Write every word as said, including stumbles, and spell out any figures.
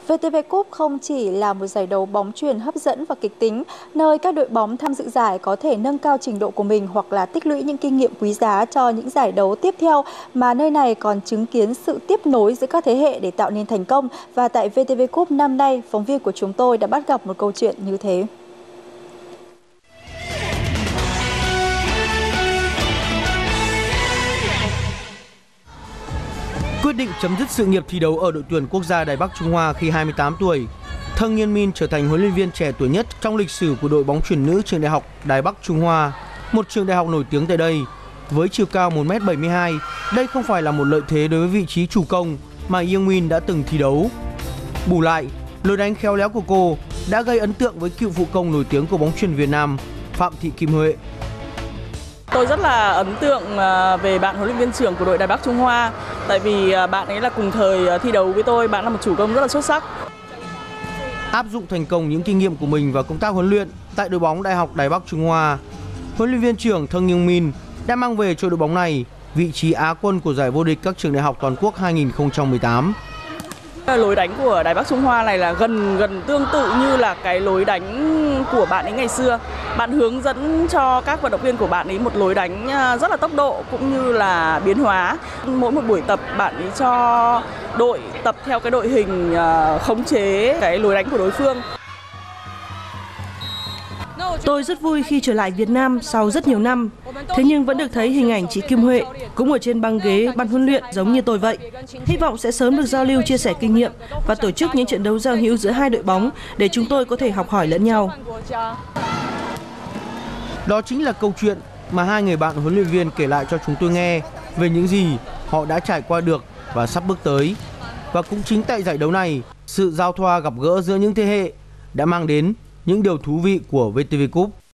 vê tê vê Cup không chỉ là một giải đấu bóng chuyền hấp dẫn và kịch tính, nơi các đội bóng tham dự giải có thể nâng cao trình độ của mình hoặc là tích lũy những kinh nghiệm quý giá cho những giải đấu tiếp theo, mà nơi này còn chứng kiến sự tiếp nối giữa các thế hệ để tạo nên thành công. Và tại vê tê vê Cup năm nay, phóng viên của chúng tôi đã bắt gặp một câu chuyện như thế. Quyết định chấm dứt sự nghiệp thi đấu ở đội tuyển quốc gia Đài Bắc Trung Hoa khi hai mươi tám tuổi, Thân Nghiên Min trở thành huấn luyện viên trẻ tuổi nhất trong lịch sử của đội bóng chuyền nữ trường đại học Đài Bắc Trung Hoa, một trường đại học nổi tiếng tại đây. Với chiều cao một mét bảy mươi hai, đây không phải là một lợi thế đối với vị trí chủ công mà Yang Min đã từng thi đấu. Bù lại, lối đánh khéo léo của cô đã gây ấn tượng với cựu phụ công nổi tiếng của bóng chuyền Việt Nam, Phạm Thị Kim Huệ. Tôi rất là ấn tượng về bạn huấn luyện viên trưởng của đội Đài Bắc Trung Hoa, tại vì bạn ấy là cùng thời thi đấu với tôi, bạn là một chủ công rất là xuất sắc. Áp dụng thành công những kinh nghiệm của mình vào công tác huấn luyện tại đội bóng Đại học Đài Bắc Trung Hoa, huấn luyện viên trưởng Thân Nghiên Min đã mang về cho đội bóng này vị trí Á quân của giải vô địch các trường đại học toàn quốc hai nghìn không trăm mười tám. Lối đánh của Đài Bắc Trung Hoa này là gần gần tương tự như là cái lối đánh của bạn ấy ngày xưa. Bạn hướng dẫn cho các vận động viên của bạn ấy một lối đánh rất là tốc độ cũng như là biến hóa. Mỗi một buổi tập bạn ấy cho đội tập theo cái đội hình khống chế cái lối đánh của đối phương. Tôi rất vui khi trở lại Việt Nam sau rất nhiều năm, thế nhưng vẫn được thấy hình ảnh chị Kim Huệ cũng ở trên băng ghế ban huấn luyện giống như tôi vậy. Hy vọng sẽ sớm được giao lưu chia sẻ kinh nghiệm và tổ chức những trận đấu giao hữu giữa hai đội bóng để chúng tôi có thể học hỏi lẫn nhau. Đó chính là câu chuyện mà hai người bạn huấn luyện viên kể lại cho chúng tôi nghe về những gì họ đã trải qua được và sắp bước tới. Và cũng chính tại giải đấu này, sự giao thoa gặp gỡ giữa những thế hệ đã mang đến những điều thú vị của vê tê vê Cup.